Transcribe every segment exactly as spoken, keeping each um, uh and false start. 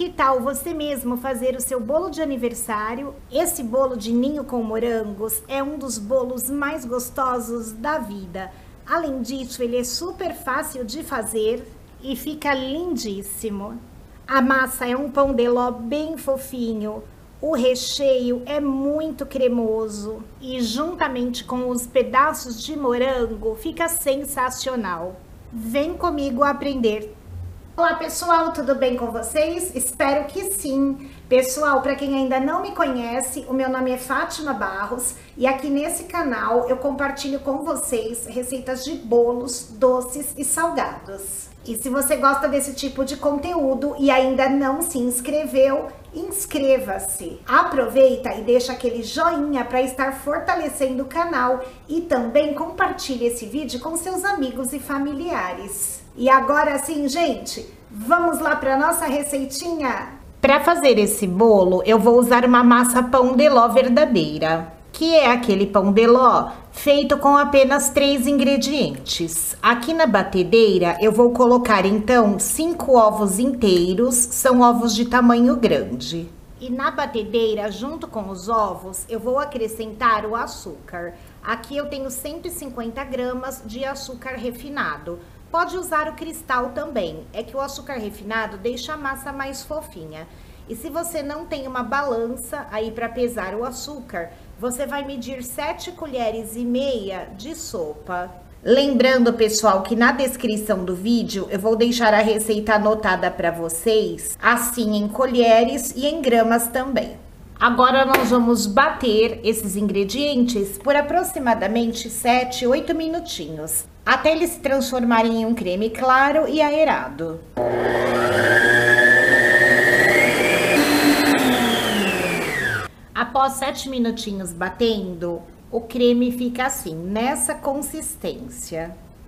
que tal você mesmo fazer o seu bolo de aniversário? Esse bolo de ninho com morangos é um dos bolos mais gostosos da vida. Além disso, ele é super fácil de fazer e fica lindíssimo. A massa é um pão de ló bem fofinho. O recheio é muito cremoso e juntamente com os pedaços de morango fica sensacional. Vem comigo aprender! Olá pessoal, tudo bem com vocês? Espero que sim! Pessoal, para quem ainda não me conhece, o meu nome é Fátima Barros e aqui nesse canal eu compartilho com vocês receitas de bolos, doces e salgados. E se você gosta desse tipo de conteúdo e ainda não se inscreveu, inscreva-se. Aproveita e deixa aquele joinha para estar fortalecendo o canal e também compartilhe esse vídeo com seus amigos e familiares. E agora sim, gente, vamos lá para nossa receitinha? Para fazer esse bolo, eu vou usar uma massa pão de ló verdadeira, que é aquele pão de ló feito com apenas três ingredientes. Aqui na batedeira eu vou colocar então cinco ovos inteiros, são ovos de tamanho grande. E na batedeira, junto com os ovos, eu vou acrescentar o açúcar. Aqui eu tenho cento e cinquenta gramas de açúcar refinado. Pode usar o cristal também, é que o açúcar refinado deixa a massa mais fofinha. E se você não tem uma balança aí para pesar o açúcar, você vai medir sete colheres e meia de sopa. Lembrando, pessoal, que na descrição do vídeo eu vou deixar a receita anotada para vocês, assim em colheres e em gramas também. Agora nós vamos bater esses ingredientes por aproximadamente sete, oito minutinhos, até eles se transformarem em um creme claro e aerado. Após sete minutinhos batendo, o creme fica assim, nessa consistência.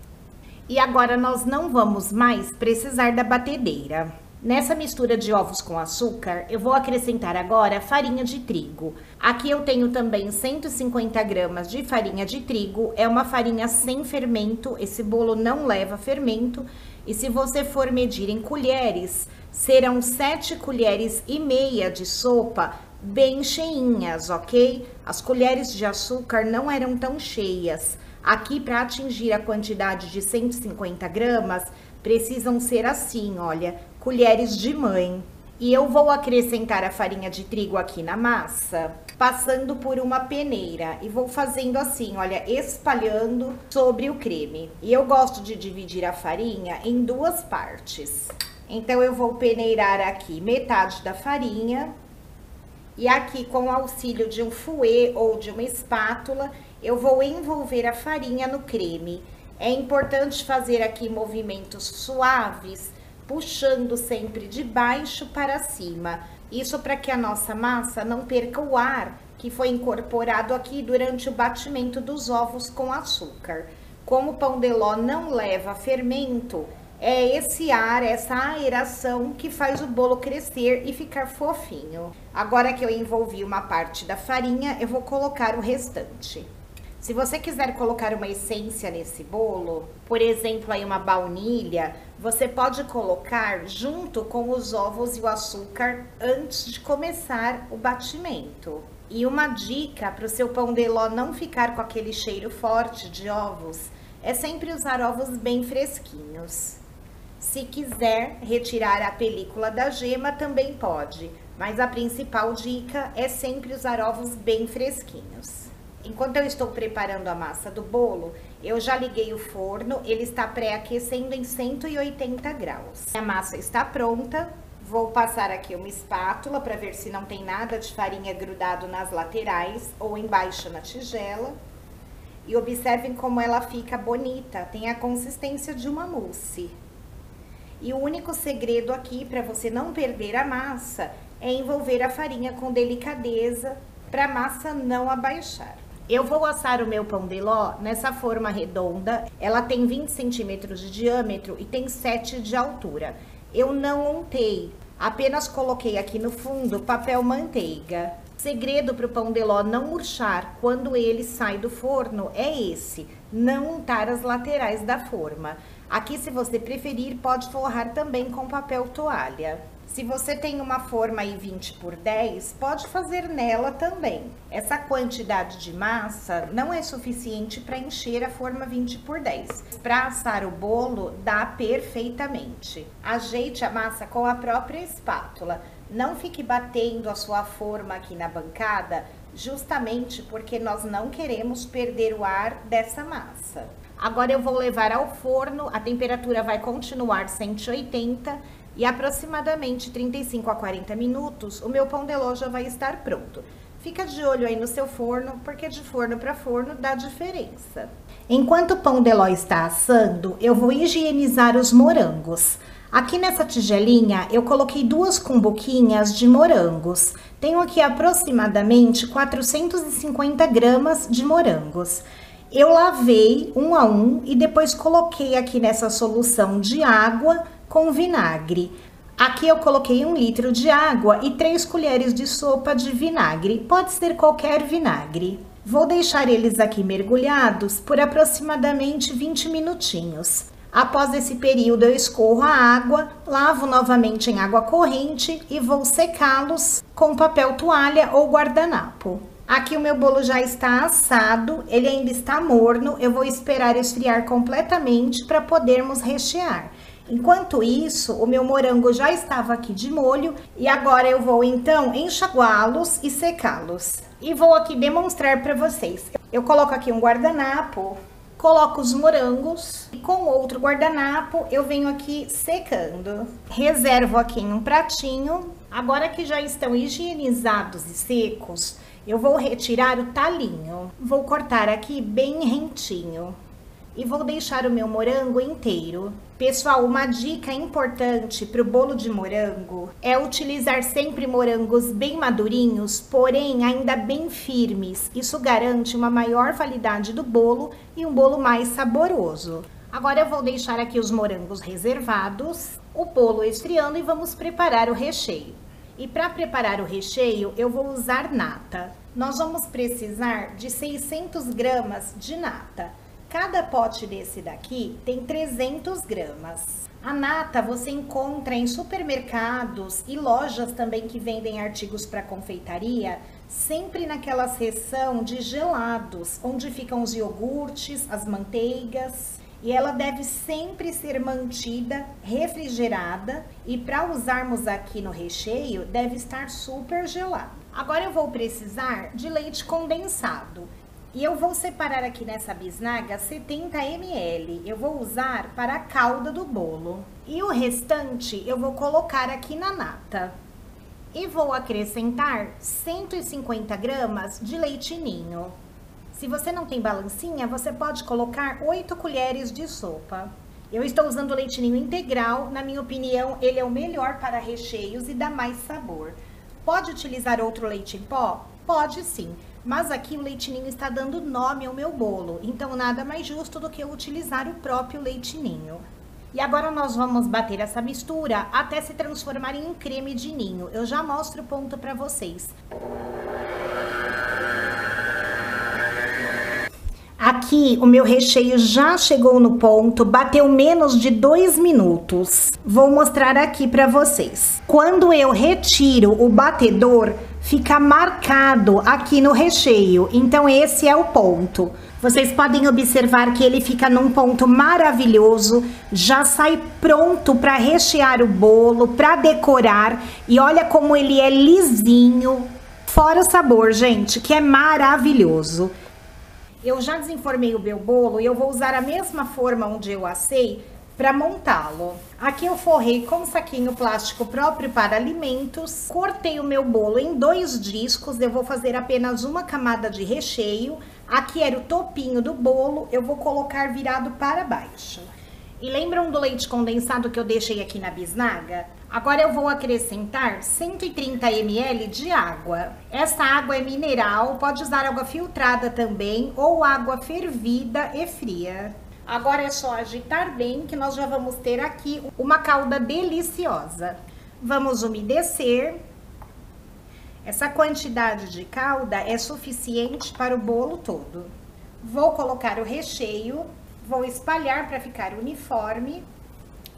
E agora nós não vamos mais precisar da batedeira. Nessa mistura de ovos com açúcar, eu vou acrescentar agora farinha de trigo. Aqui eu tenho também cento e cinquenta gramas de farinha de trigo, é uma farinha sem fermento, esse bolo não leva fermento. E se você for medir em colheres, serão sete colheres e meia de sopa, bem cheinhas, ok? As colheres de açúcar não eram tão cheias. Aqui, para atingir a quantidade de cento e cinquenta gramas, precisam ser assim, olha, colheres de mãe. E eu vou acrescentar a farinha de trigo aqui na massa, passando por uma peneira. E vou fazendo assim, olha, espalhando sobre o creme. E eu gosto de dividir a farinha em duas partes. Então, eu vou peneirar aqui metade da farinha. E aqui, com o auxílio de um fouet ou de uma espátula, eu vou envolver a farinha no creme. É importante fazer aqui movimentos suaves, puxando sempre de baixo para cima. Isso para que a nossa massa não perca o ar que foi incorporado aqui durante o batimento dos ovos com açúcar. Como o pão de ló não leva fermento, é esse ar, essa aeração que faz o bolo crescer e ficar fofinho. Agora que eu envolvi uma parte da farinha, eu vou colocar o restante. Se você quiser colocar uma essência nesse bolo, por exemplo, aí uma baunilha, você pode colocar junto com os ovos e o açúcar antes de começar o batimento. E uma dica para o seu pão de ló não ficar com aquele cheiro forte de ovos, é sempre usar ovos bem fresquinhos. Se quiser retirar a película da gema, também pode, mas a principal dica é sempre usar ovos bem fresquinhos. Enquanto eu estou preparando a massa do bolo, eu já liguei o forno, ele está pré-aquecendo em cento e oitenta graus. A massa está pronta, vou passar aqui uma espátula para ver se não tem nada de farinha grudado nas laterais ou embaixo na tigela. E observem como ela fica bonita, tem a consistência de uma mousse. E o único segredo aqui para você não perder a massa é envolver a farinha com delicadeza para a massa não abaixar. Eu vou assar o meu pão de ló nessa forma redonda, ela tem vinte centímetros de diâmetro e tem sete de altura. Eu não untei, apenas coloquei aqui no fundo papel manteiga. Segredo para o pão de ló não murchar quando ele sai do forno é esse, não untar as laterais da forma. Aqui, se você preferir, pode forrar também com papel toalha. Se você tem uma forma aí vinte por dez, pode fazer nela também. Essa quantidade de massa não é suficiente para encher a forma vinte por dez. Para assar o bolo, dá perfeitamente. Ajeite a massa com a própria espátula. Não fique batendo a sua forma aqui na bancada, justamente porque nós não queremos perder o ar dessa massa. Agora eu vou levar ao forno, a temperatura vai continuar cento e oitenta e aproximadamente trinta e cinco a quarenta minutos o meu pão de ló já vai estar pronto. Fica de olho aí no seu forno, porque de forno para forno dá diferença. Enquanto o pão de ló está assando, eu vou higienizar os morangos. Aqui nessa tigelinha eu coloquei duas cumbuquinhas de morangos. Tenho aqui aproximadamente quatrocentos e cinquenta gramas de morangos. Eu lavei um a um e depois coloquei aqui nessa solução de água com vinagre. Aqui eu coloquei um litro de água e três colheres de sopa de vinagre. Pode ser qualquer vinagre. Vou deixar eles aqui mergulhados por aproximadamente vinte minutinhos. Após esse período eu escorro a água, lavo novamente em água corrente e vou secá-los com papel toalha ou guardanapo. Aqui o meu bolo já está assado, ele ainda está morno, eu vou esperar esfriar completamente para podermos rechear. Enquanto isso, o meu morango já estava aqui de molho e agora eu vou então enxaguá-los e secá-los. E vou aqui demonstrar para vocês. Eu coloco aqui um guardanapo, coloco os morangos e com outro guardanapo eu venho aqui secando. Reservo aqui em um pratinho. Agora que já estão higienizados e secos, eu vou retirar o talinho. Vou cortar aqui bem rentinho. E vou deixar o meu morango inteiro. Pessoal, uma dica importante para o bolo de morango é utilizar sempre morangos bem madurinhos, porém ainda bem firmes. Isso garante uma maior validade do bolo e um bolo mais saboroso. Agora eu vou deixar aqui os morangos reservados, o bolo esfriando e vamos preparar o recheio. E para preparar o recheio, eu vou usar nata. Nós vamos precisar de seiscentas gramas de nata. Cada pote desse daqui tem trezentas gramas. A nata você encontra em supermercados e lojas também que vendem artigos para confeitaria, sempre naquela seção de gelados, onde ficam os iogurtes, as manteigas. E ela deve sempre ser mantida refrigerada e para usarmos aqui no recheio deve estar super gelado. Agora eu vou precisar de leite condensado. E eu vou separar aqui nessa bisnaga setenta mililitros. Eu vou usar para a calda do bolo. E o restante eu vou colocar aqui na nata. E vou acrescentar cento e cinquenta gramas de leite ninho. Se você não tem balancinha, você pode colocar oito colheres de sopa. Eu estou usando o leite ninho integral. Na minha opinião, ele é o melhor para recheios e dá mais sabor. Pode utilizar outro leite em pó? Pode sim. Mas aqui o leite ninho está dando nome ao meu bolo, então nada mais justo do que eu utilizar o próprio leite ninho. E agora nós vamos bater essa mistura até se transformar em um creme de ninho. Eu já mostro o ponto para vocês. Aqui o meu recheio já chegou no ponto, bateu menos de dois minutos. Vou mostrar aqui para vocês. Quando eu retiro o batedor, fica marcado aqui no recheio, então esse é o ponto. Vocês podem observar que ele fica num ponto maravilhoso, já sai pronto para rechear o bolo, para decorar. E olha como ele é lisinho, fora o sabor, gente, que é maravilhoso. Eu já desenformei o meu bolo e eu vou usar a mesma forma onde eu assei para montá-lo. Aqui eu forrei com um saquinho plástico próprio para alimentos, cortei o meu bolo em dois discos, eu vou fazer apenas uma camada de recheio. Aqui era o topinho do bolo, eu vou colocar virado para baixo. E lembram do leite condensado que eu deixei aqui na bisnaga? Agora eu vou acrescentar cento e trinta mililitros de água. Essa água é mineral, pode usar água filtrada também ou água fervida e fria. Agora é só agitar bem que nós já vamos ter aqui uma calda deliciosa. Vamos umedecer. Essa quantidade de calda é suficiente para o bolo todo. Vou colocar o recheio, vou espalhar para ficar uniforme.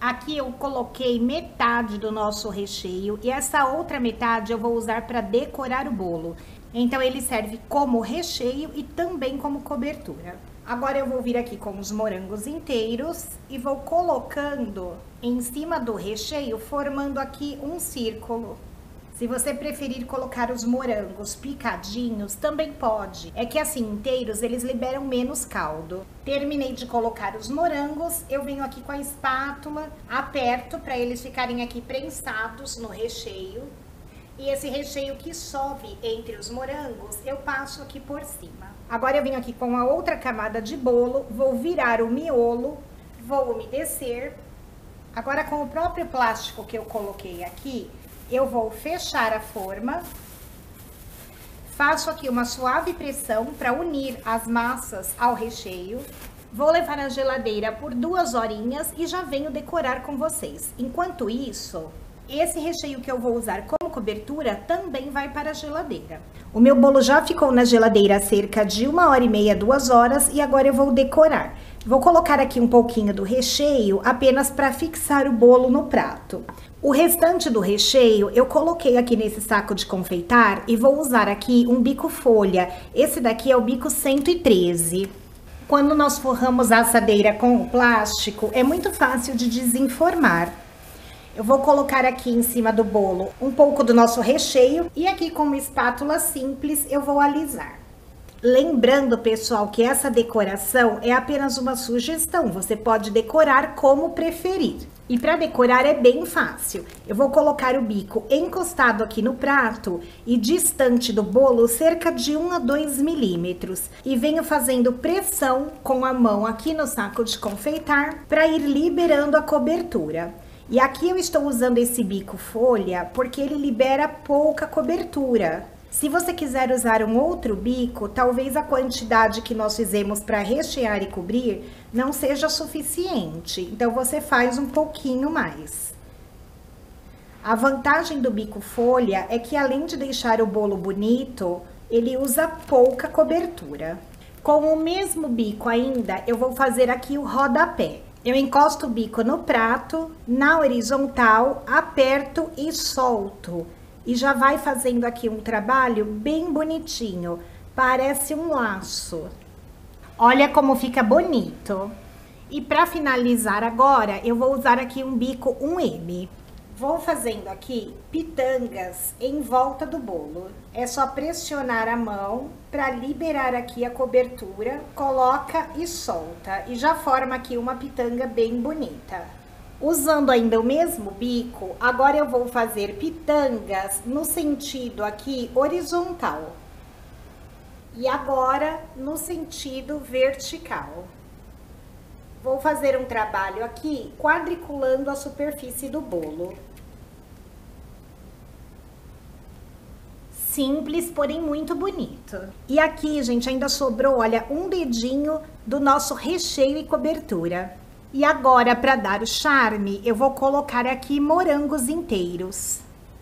Aqui eu coloquei metade do nosso recheio e essa outra metade eu vou usar para decorar o bolo. Então ele serve como recheio e também como cobertura. Agora eu vou vir aqui com os morangos inteiros e vou colocando em cima do recheio, formando aqui um círculo. Se você preferir colocar os morangos picadinhos, também pode. É que assim, inteiros, eles liberam menos caldo. Terminei de colocar os morangos, eu venho aqui com a espátula, aperto para eles ficarem aqui prensados no recheio. E esse recheio que sobe entre os morangos, eu passo aqui por cima. Agora eu venho aqui com a outra camada de bolo, vou virar o miolo, vou umedecer. Agora com o próprio plástico que eu coloquei aqui, eu vou fechar a forma, faço aqui uma suave pressão para unir as massas ao recheio, vou levar na geladeira por duas horinhas e já venho decorar com vocês. Enquanto isso, esse recheio que eu vou usar como cobertura também vai para a geladeira. O meu bolo já ficou na geladeira há cerca de uma hora e meia, duas horas e agora eu vou decorar. Vou colocar aqui um pouquinho do recheio apenas para fixar o bolo no prato. O restante do recheio eu coloquei aqui nesse saco de confeitar e vou usar aqui um bico folha. Esse daqui é o bico cento e treze. Quando nós forramos a assadeira com o plástico, é muito fácil de desenformar. Eu vou colocar aqui em cima do bolo um pouco do nosso recheio e aqui com uma espátula simples eu vou alisar. Lembrando, pessoal, que essa decoração é apenas uma sugestão, você pode decorar como preferir. E para decorar é bem fácil. Eu vou colocar o bico encostado aqui no prato e distante do bolo cerca de um a dois milímetros. E venho fazendo pressão com a mão aqui no saco de confeitar para ir liberando a cobertura. E aqui eu estou usando esse bico folha porque ele libera pouca cobertura. Se você quiser usar um outro bico, talvez a quantidade que nós fizemos para rechear e cobrir não seja suficiente. Então, você faz um pouquinho mais. A vantagem do bico folha é que, além de deixar o bolo bonito, ele usa pouca cobertura. Com o mesmo bico ainda, eu vou fazer aqui o rodapé. Eu encosto o bico no prato, na horizontal, aperto e solto. E já vai fazendo aqui um trabalho bem bonitinho, parece um laço. Olha como fica bonito. E para finalizar agora, eu vou usar aqui um bico um M. Vou fazendo aqui pitangas em volta do bolo. É só pressionar a mão para liberar aqui a cobertura, coloca e solta. E já forma aqui uma pitanga bem bonita. Usando ainda o mesmo bico, agora eu vou fazer pitangas no sentido aqui horizontal. E agora no sentido vertical. Vou fazer um trabalho aqui quadriculando a superfície do bolo. Simples, porém muito bonito. E aqui, gente, ainda sobrou, olha, um dedinho do nosso recheio e cobertura. E agora, para dar o charme, eu vou colocar aqui morangos inteiros.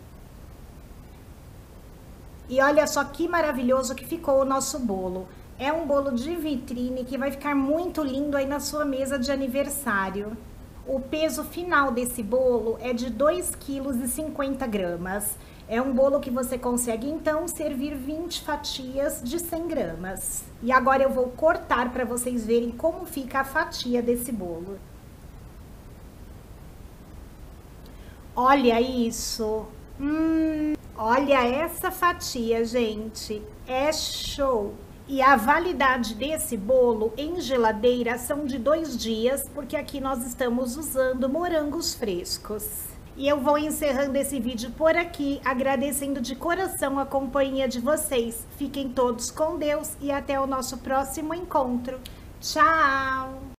E olha só que maravilhoso que ficou o nosso bolo. É um bolo de vitrine que vai ficar muito lindo aí na sua mesa de aniversário. O peso final desse bolo é de dois vírgula cinquenta quilos. É um bolo que você consegue, então, servir vinte fatias de cem gramas. E agora eu vou cortar para vocês verem como fica a fatia desse bolo. Olha isso! Hum, olha essa fatia, gente! É show! E a validade desse bolo em geladeira são de dois dias, porque aqui nós estamos usando morangos frescos. E eu vou encerrando esse vídeo por aqui, agradecendo de coração a companhia de vocês. Fiquem todos com Deus e até o nosso próximo encontro. Tchau!